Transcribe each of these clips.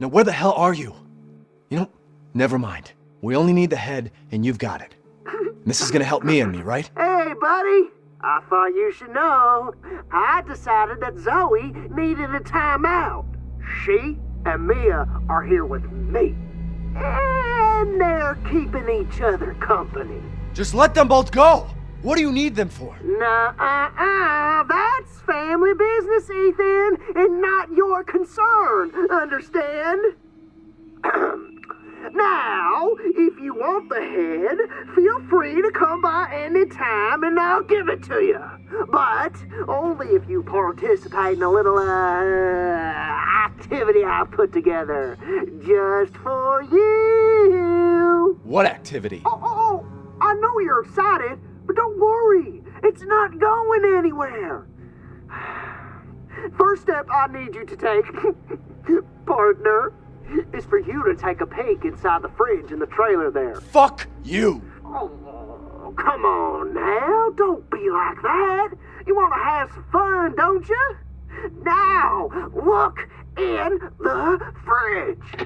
Now where the hell are you? You know, never mind. We only need the head, and you've got it. This is gonna help me, right? Hey, buddy. I thought you should know. I decided that Zoe needed a timeout. She and Mia are here with me. And they're keeping each other company. Just let them both go! What do you need them for? Nuh-uh. That's family business, Ethan, and not your concern. Understand? Now, if you want the head, feel free to come by any time and I'll give it to you. But only if you participate in a little, activity I've put together. Just for you. What activity? Oh, I know you're excited, but don't worry. It's not going anywhere. First step I need you to take, partner, is for you to take a peek inside the fridge in the trailer there. Fuck you! Oh, come on now. Don't be like that. You want to have some fun, don't you? Now, look in the fridge.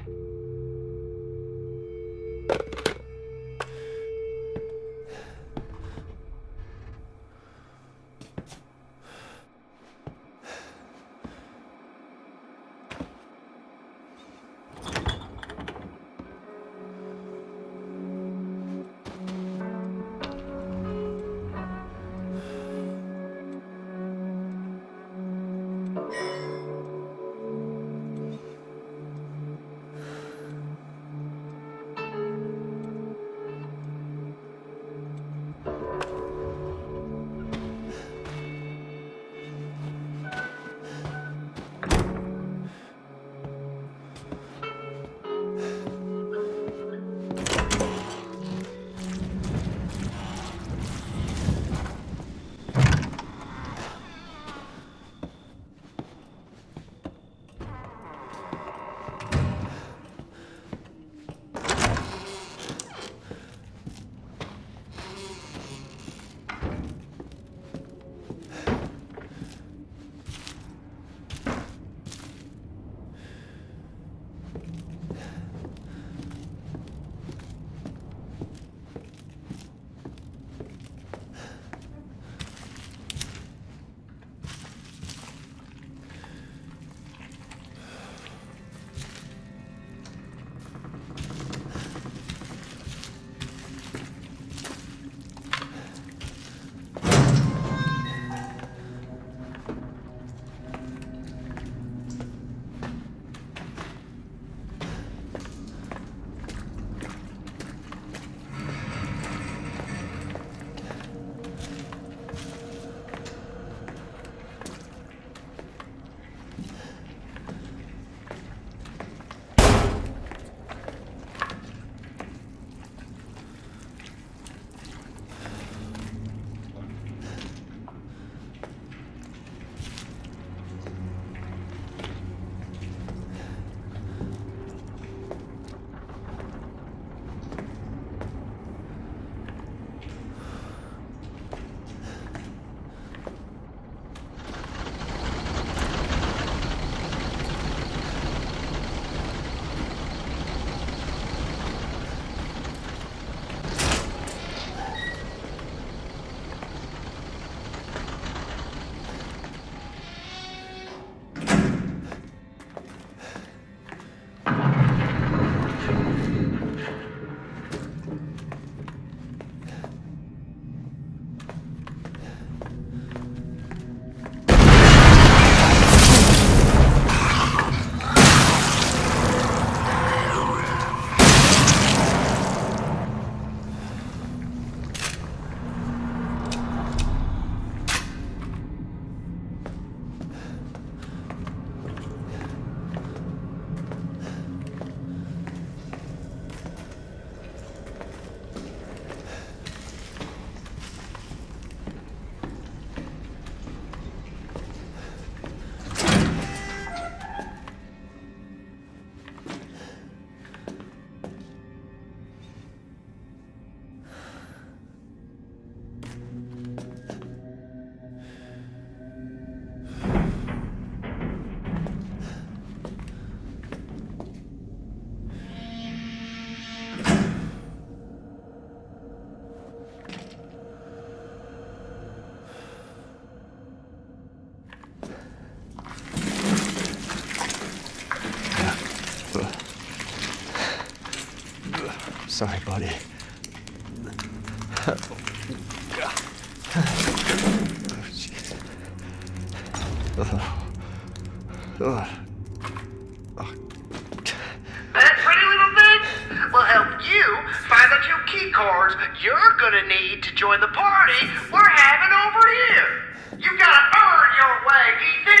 Sorry, buddy. Oh, jeez. That pretty little thing will help you find the 2 key cards you're gonna need to join the party we're having over here. You gotta earn your way, Ethan.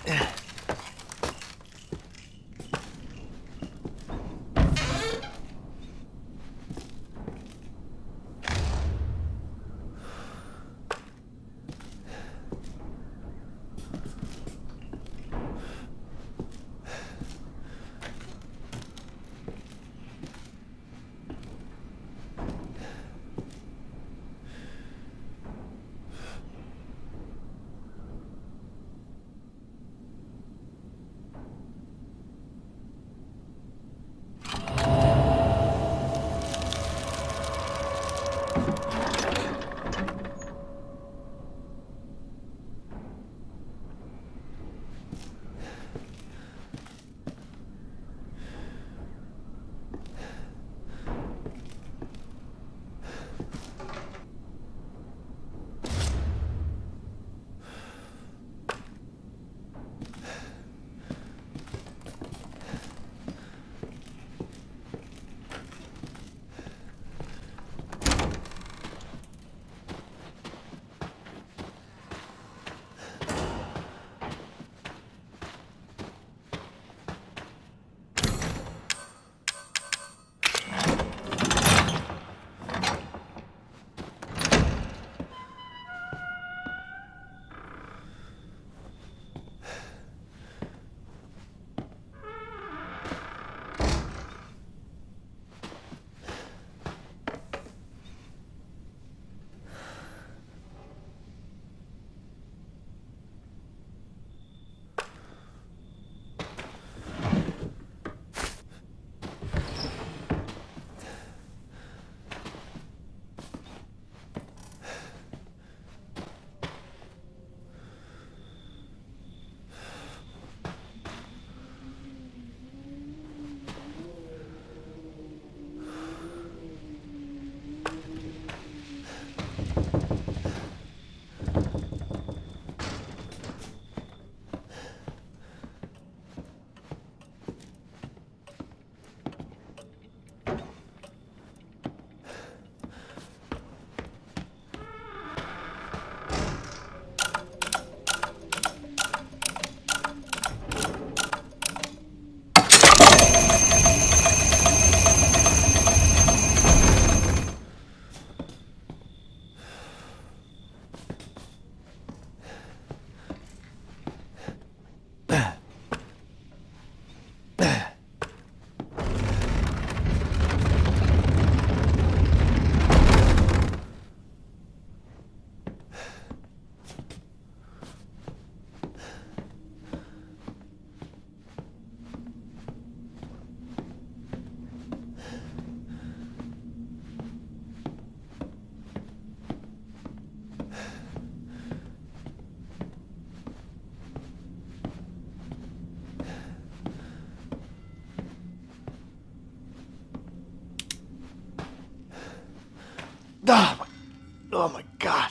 Oh my God.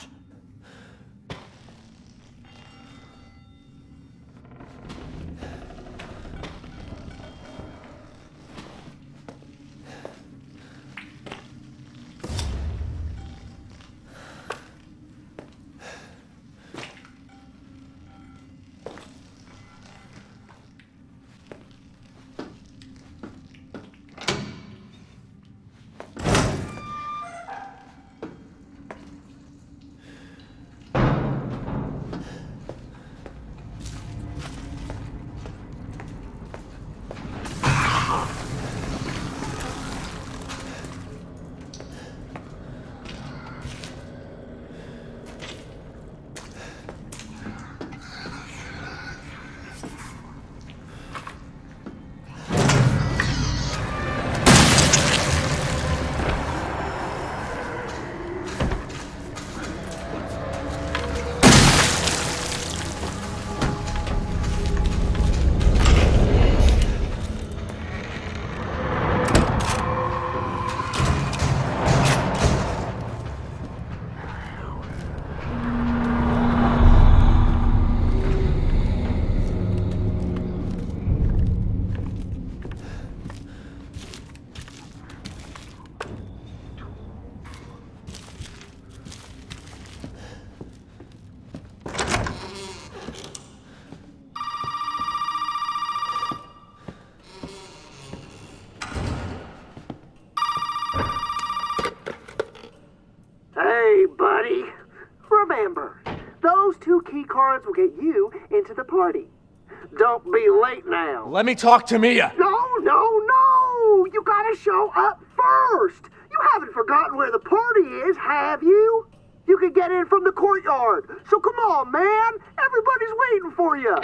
rewards will get you into the party. Don't be late now. Let me talk to Mia. No! You gotta show up first. You haven't forgotten where the party is, have you? You can get in from the courtyard. So come on, man. Everybody's waiting for you.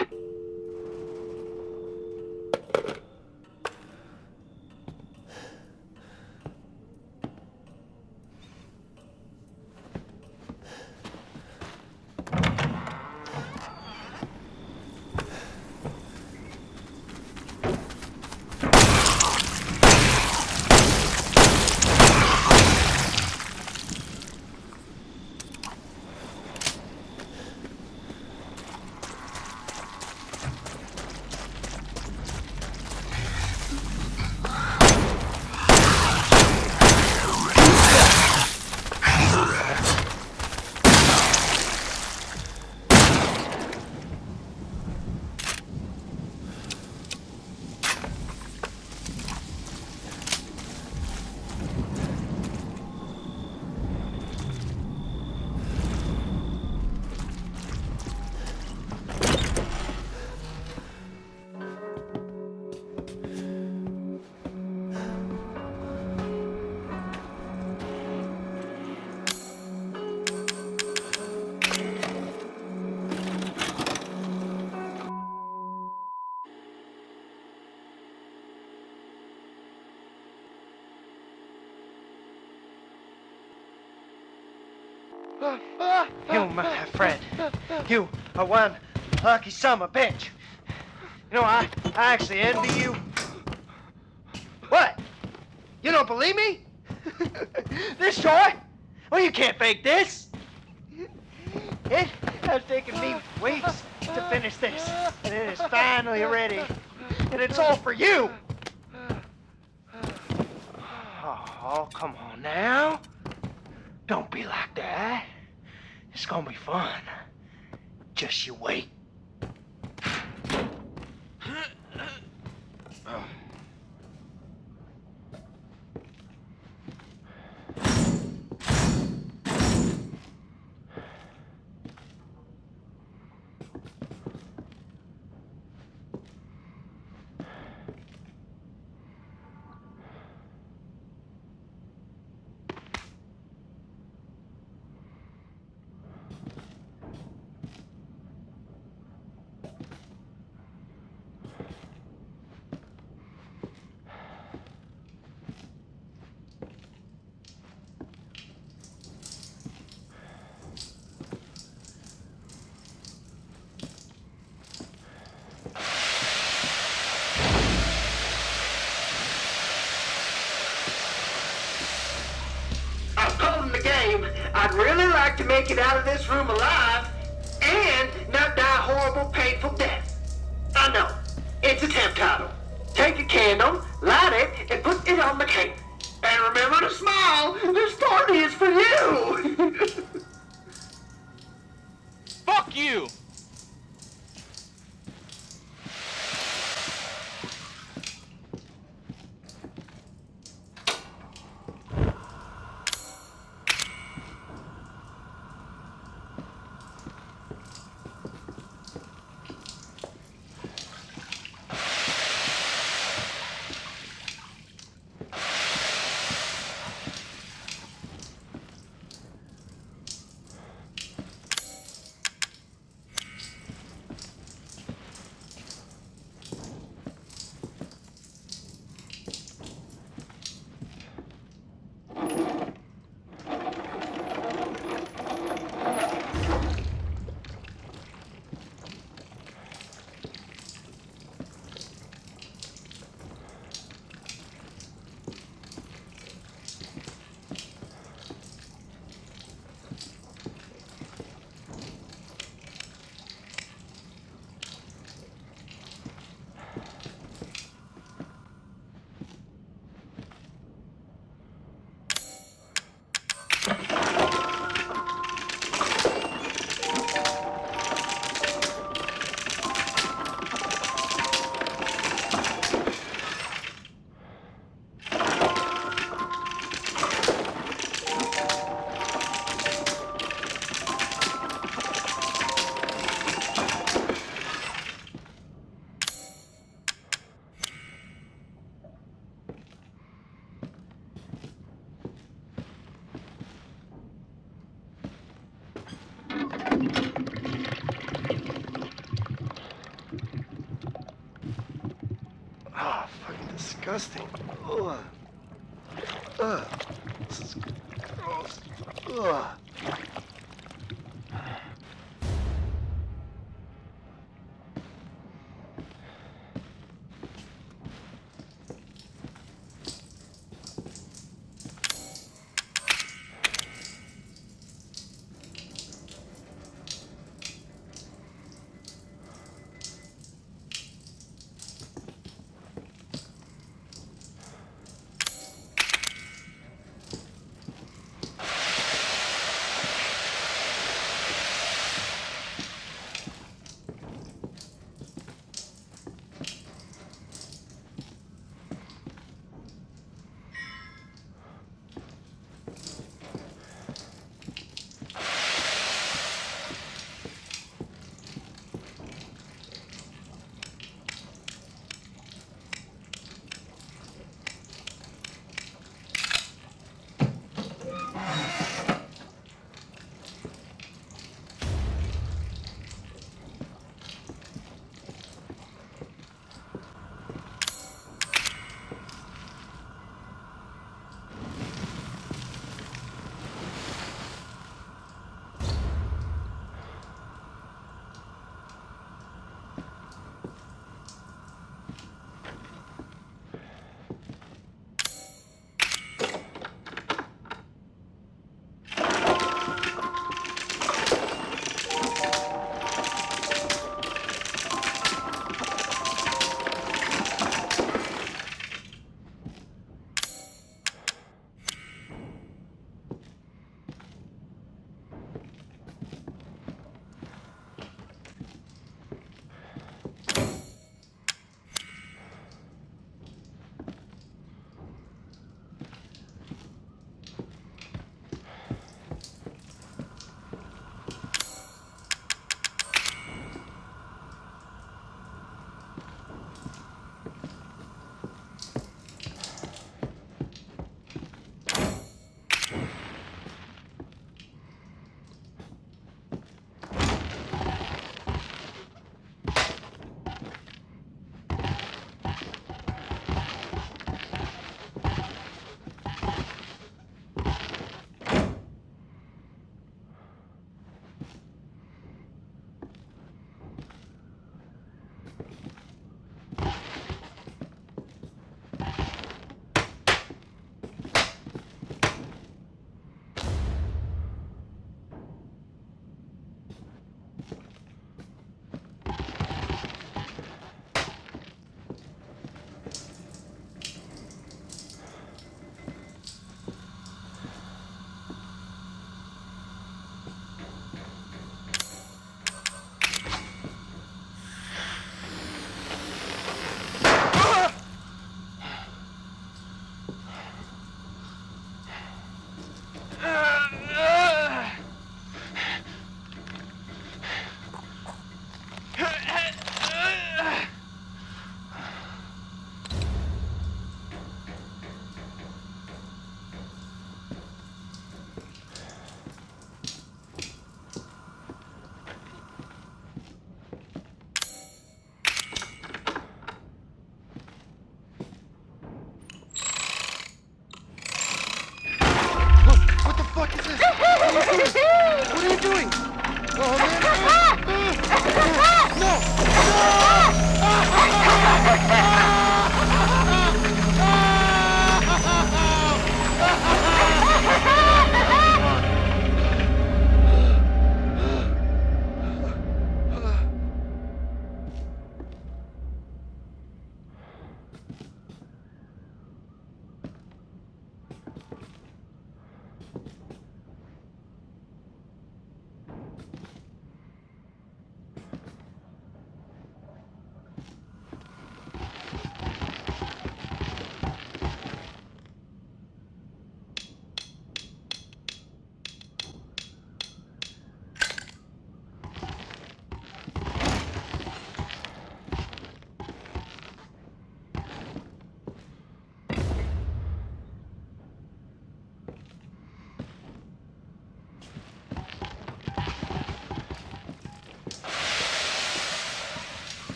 You, my friend, you are one lucky son of a bitch. You know, I actually envy you. What? You don't believe me? This toy? Well, you can't fake this. It has taken me weeks to finish this, and it is finally ready. And it's all for you. Oh, come on now. Don't be like that. It's gonna be fun. Just you wait. I'd really like to make it out of this room alive and not die a horrible, painful death. I know, it's a temp title. Take a candle, light it, and put it on the cake. And remember to smile, this party is for you! Fuck you! disgusting. Ugh. Ugh. This is gross. Ugh.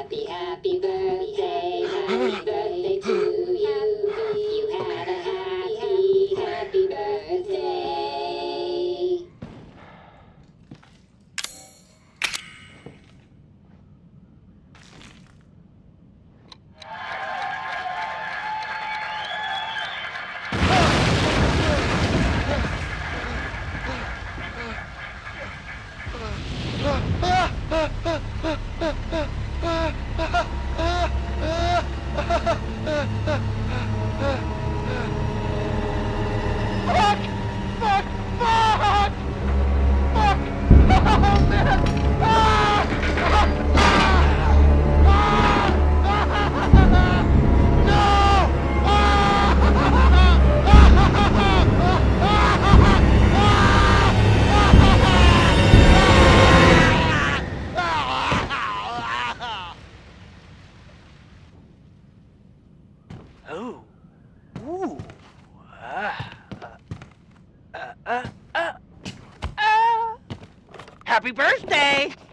happy, happy birthday. Happy birthday to you. You had a happy, happy birthday. Oh. Ooh. Happy birthday!